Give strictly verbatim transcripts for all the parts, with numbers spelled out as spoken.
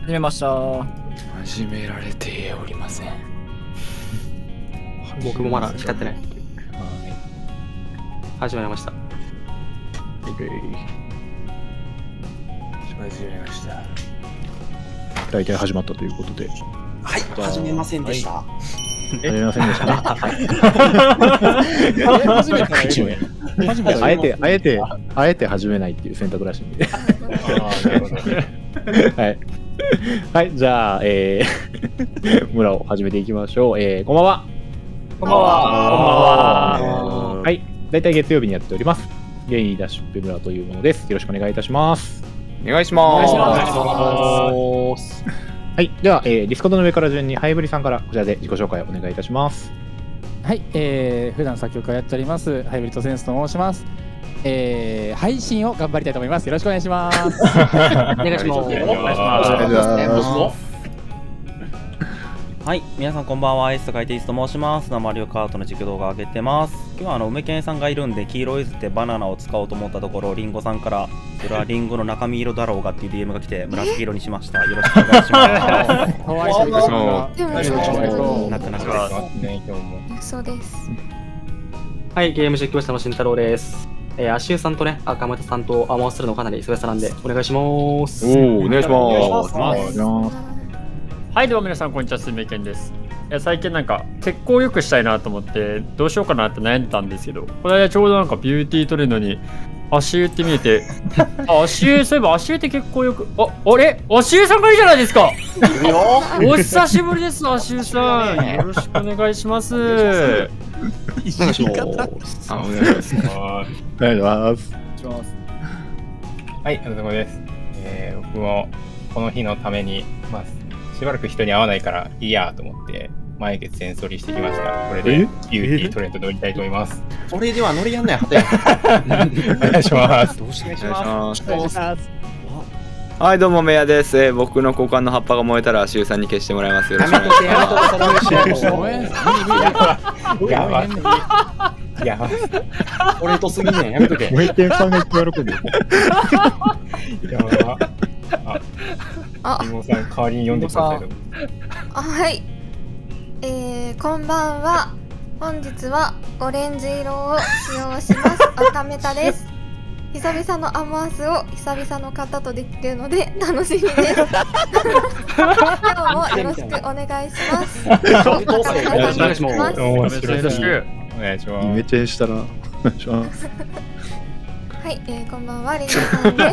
始めました。 始められておりません。 僕もまだ叱ってない。始まりました。 始めました。 大体始まったということで。 はい、始めませんでした。 始めませんでしたね。 初めて初めてあえてあえてあえて始めないっていう選択らしいんで。 ああ、なるほど。 はい。はい、じゃあ、えー、村を始めていきましょう。えー、こんばんは。 こんばんは。 こんばんは。はい、大体月曜日にやっております。ゲイダッシュップ村というものです。よろしくお願いいたします。 お願いします。 お願いします。 はい、では、えー、ディスコードの上から順にハイブリさんからこちらで自己紹介をお願いいたします。 はい、えー、普段作曲家やっておりますハイブリッドセンスと申します。えー、配信を頑張りたいと思います。よろしくお願いします。 お願いします。 はい、皆さんこんばんは。アイスと書いてイースと申します。マリオカートの実況動画を上げてます。今日はあの梅健さんがいるんで黄色いずってバナナを使おうと思ったところ、リンゴさんからそれはリンゴの中身色だろうがっていう ディーエム が来て紫色にしました。よろしくお願いします。 かわいそうです。 泣く泣くです。 そうです。 はい、ゲーム実況者の慎太郎です。えー、アシューさんとね、赤俣さんとアマオするのかなり久々なんでお願いします。 おお、お願いします。 はい、どうも皆さんこんにちは、すみけんです。いや最近なんか血行良くしたいなと思ってどうしようかなって悩んでたんですけど、この間ちょうどなんかビューティートレンドに足湯って見えて、あ、足湯、そういえば足湯って血行よく、あ、あれ足湯さんがいいじゃないですか。お久しぶりです、足湯さん。よろしくお願いします。お願いします。 あ、お願いします。 お願いします。 はい、あのとこです。えー、僕もこの日のために、まあ、しばらく人に会わないからいいやと思って前月戦ソリしてきました。これでビューティートレンド乗りたいと思います。 それでは乗りやんないはずや。 お願いします。 どうしお願いします。 お願いします。 はい、どうもメヤです。えー、僕の股間の葉っぱが燃えたら足湯さんに消してもらいます。よろしくお願いします。 やばい。やばい。俺とすぎんねん、やめとけ。 メイテンさんが一番喜んでる。 やば。あ、リモさん代わりに読んでください。 あ、はい。えー、こんばんは。本日はオレンジ色を使用します。赤メタです。久々のアマースを久々の方とできるので楽しみです。今日もよろしくお願いします。 お願いします。 よろしくお願いします。 イメチェンしたらお願いします。 はい、えー、こんばんは、リンゴさんです。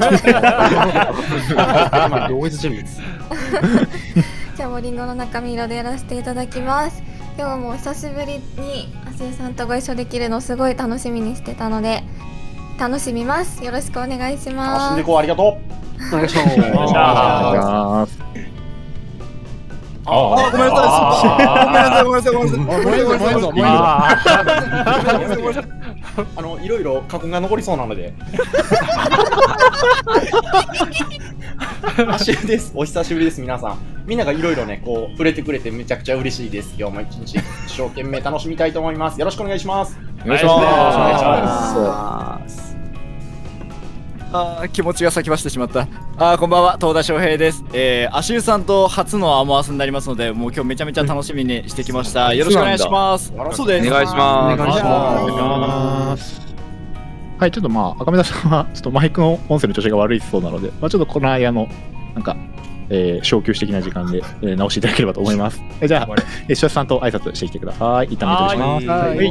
同一人物。 今日もリンゴの中身色でやらせていただきます。今日も久しぶりにアシュさんとご一緒できるのすごい楽しみにしてたので楽しみます。よろしくお願いします。 楽しんでこう、ありがとう。 お願いします。 お願いします。 あ、ごめんなさい。ごめんなさい、ごめんなさい、ごめんなさい。ごめんなさい、ごめんなさい。ごめんなさい。あの、いろいろ過去が残りそうなので。足湯です。お久しぶりです、皆さん。みんながいろいろね、こう触れてくれてめちゃくちゃ嬉しいです。今日も一日一生懸命楽しみたいと思います。よろしくお願いします。 お願いします。 ます。あー、気持ちが先走ってしまった。あー、こんばんは、東田翔平です。えー、足湯さんと初のアマースになりますので、もう今日めちゃめちゃ楽しみにしてきました。よろしくお願いします。 そうです。 お願いします。 お願いします。 はい、ちょっとまあ赤目さんはちょっとマイクの音声の調子が悪いそうなので、まあちょっとこの間のなんか、えー、小休止的な時間で、えー、直していただければと思います。えー、じゃあ、えー、しょさんと挨拶してきてください。一旦見てお願いします。はい。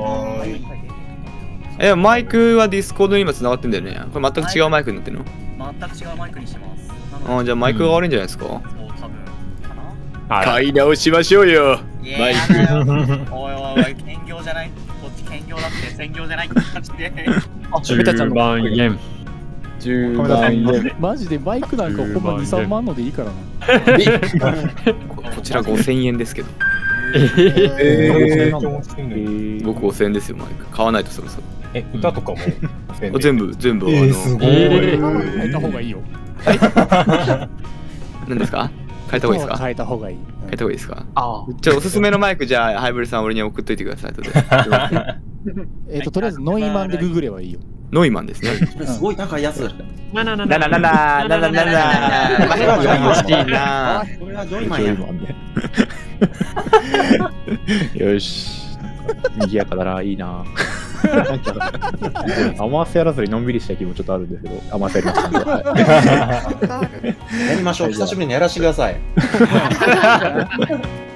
え、マイクはディスコードに今繋がってんだよね。これ全く違うマイクになってるの？ 全く違うマイクにしてます。 あ、じゃあマイクが悪いんじゃないですか？ そう、多分かな。 買い直しましょうよ。マイク。 おいおいおい、兼業じゃない。こっち兼業だって専業じゃないって感じで。 じゅうまんえん。 じゅうまんえん。 マジでバイクなんかほんまに、さんまんのでいいからな。 こちらごせんえんですけど。 え僕ごせんえんですよ、マイク。買わないとそろそろ。 え、歌とかも全部、全部。 え、すごい。 変えた方がいいよ。 何ですか？変えた方がいいですか？ 変えた方がいい。 変えた方がいいですか？ ああ。 じゃあおすすめのマイクじゃあハイブリさん俺に送っといてください。 えっととりあえずノイマンでググればいいよ。 ノイマンですね。 すごい高いやつ。 なななななななななななな。 これはジョイマン欲しいな。 これはジョイマンや。 よし。賑やかだな、いいな。なんかアマースやらずにのんびりした気もちょっとあるんですけど、アマースやりましたんで。 やりましょう。久しぶりにやらせてください。